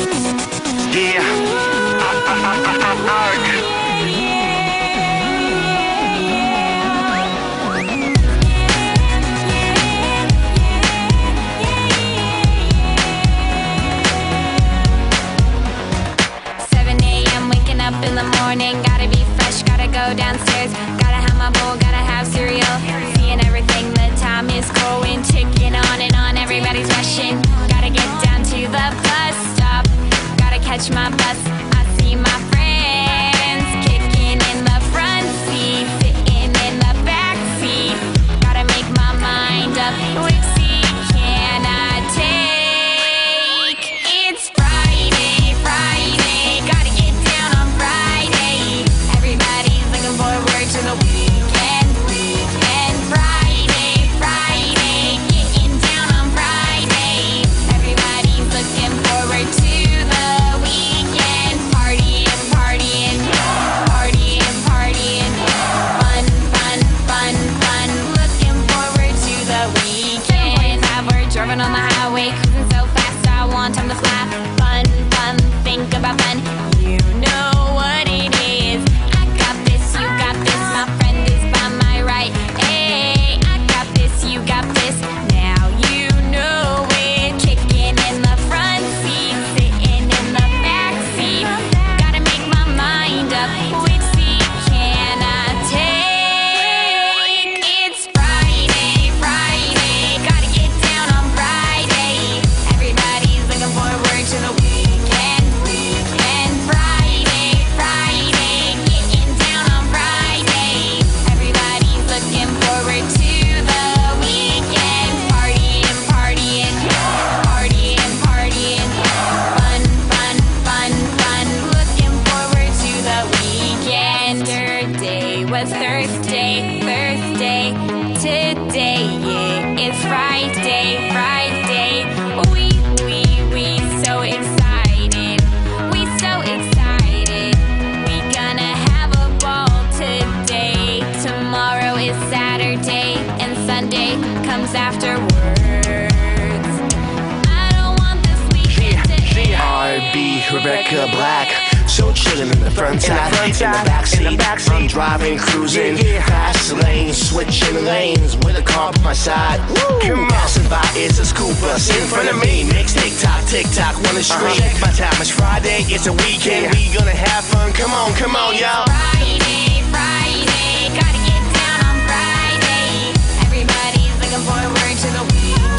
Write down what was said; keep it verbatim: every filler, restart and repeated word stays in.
Yeah. seven a m waking up in the morning, gotta be fresh, gotta go downstairs, gotta have my bowl, gotta have cereal, seeing everything, the time is going, ticking on and on, everybody's rushing, gotta get down to the bus stop, gotta catch my bus, I see my friends, kicking in the front seat, sitting in the back seat, gotta make my mind up, which seat can I take? It's Friday, Friday, gotta get down on Friday, everybody's looking forward to the weekend, weekend, Friday, Friday, getting down on Friday, everybody's looking forward to the weekend, partying, partying, partying, partying, fun, fun, fun, fun, looking forward to the weekend. We're driving on the highway, cruising so fast, I want time to fly. Fun, fun, think about fun. You know what it is. I got this, you got this. My friend is by my right. Hey, I got this, you got this. Now you know it. Kicking in the front seat, sitting in the back seat. Gotta make my mind up. Which seat can I take? It's Friday, Friday. Gotta get down on Friday. Everybody's looking forward to the weekend, weekend. Friday, Friday. Getting down on Friday. Everybody's looking forward to the weekend. Partying, partying, partying, partying. Fun, fun, fun, fun. Looking forward to the weekend. Yesterday was Thursday, Thursday. Today, yeah, it's Friday, Friday. We, we, we so excited. We so excited. We gonna have a ball today. Tomorrow is Saturday and Sunday comes afterwards. I don't want this weekend to end. R B Rebecca Black. So chillin' in the front side, in the back seat. I'm driving, cruising, fast lane, switching lanes with a car by my side. Come passing by, it's a school bus in front of me. Mix tick tock, tick tock, wanna stream. Check my time, it's Friday, it's a weekend. We gonna have fun. Come on, come on, y'all. Friday, Friday, gotta get down on Friday. Everybody's looking forward to the weekend.